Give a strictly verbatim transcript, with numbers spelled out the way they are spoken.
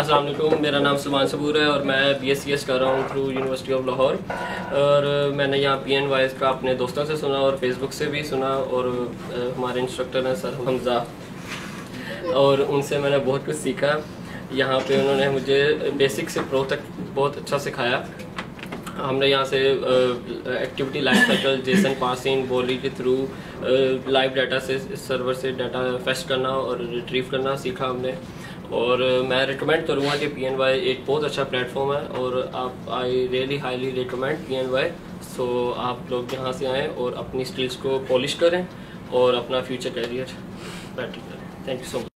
अस्सलाम वालेकुम, मेरा नाम सुभान सबूर है और मैं बी एस सी एस कर रहा हूँ थ्रू यूनिवर्सिटी ऑफ लाहौर। और मैंने यहाँ पी एन वाई का अपने दोस्तों से सुना और फेसबुक से भी सुना, और हमारे इंस्ट्रक्टर हैं सर हमज़ा, और उनसे मैंने बहुत कुछ सीखा। यहाँ पे उन्होंने मुझे बेसिक से प्रो तक बहुत अच्छा सिखाया। हमने यहाँ से activity life cycle, JSON passing, Volley के थ्रू लाइव डाटा से सर्वर से डाटा फेच करना और रिट्रीव करना सीखा हमने। और मैं रिकमेंड करूँगा कि पी एन वाई एक बहुत अच्छा प्लेटफॉर्म है और आप I really highly recommend P N Y. So आप लोग यहाँ से आएँ और अपनी स्किल्स को पॉलिश करें और अपना फ्यूचर कैरियर बेटर करें। Thank you so much.